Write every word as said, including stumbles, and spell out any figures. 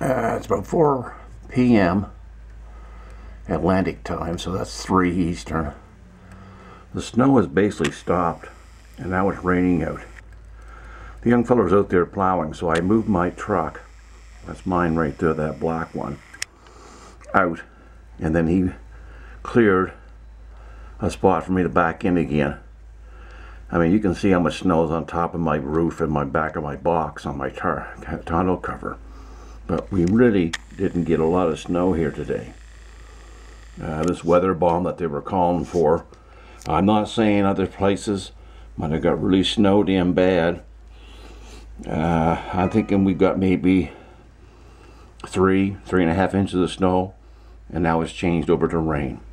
Uh, it's about four P M Atlantic time, so that's three Eastern. The snow has basically stopped, and now it's raining out. The young fellow was out there plowing, so I moved my truck, that's mine right there, that black one, out, and then he cleared a spot for me to back in again. I mean, you can see how much snow is on top of my roof and my back of my box on my tar tonneau cover. But we really didn't get a lot of snow here today. Uh, this weather bomb that they were calling for, I'm not saying other places might have got really snow damn bad. Uh, I'm thinking we got maybe three, three and a half inches of snow, and now it's changed over to rain.